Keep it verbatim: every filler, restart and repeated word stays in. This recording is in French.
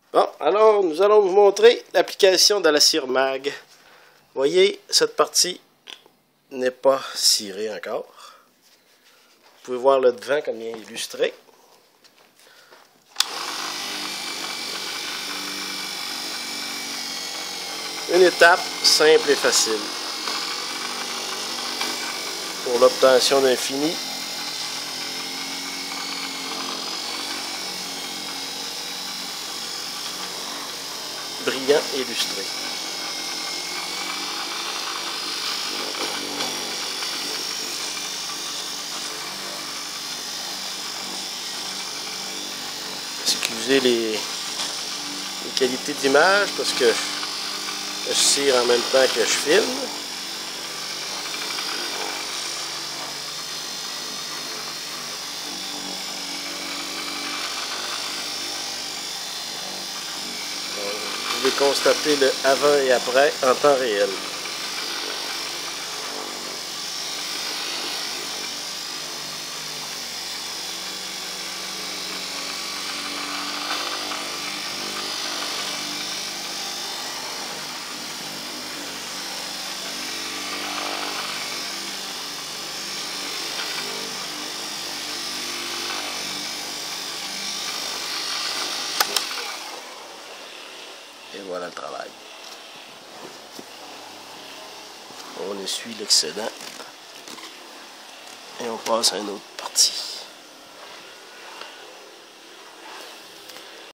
Bon, alors nous allons vous montrer l'application de la cire mag. Vous voyez, cette partie n'est pas cirée encore. Vous pouvez voir le devant comme il est illustré. Une étape simple et facile pour l'obtention d'un fini. Brillant et illustré. Excusez les, les qualités d'image parce que je cire en même temps que je filme. Vous pouvez constater le avant et après en temps réel. Et voilà le travail. On essuie l'excédent et on passe à une autre partie.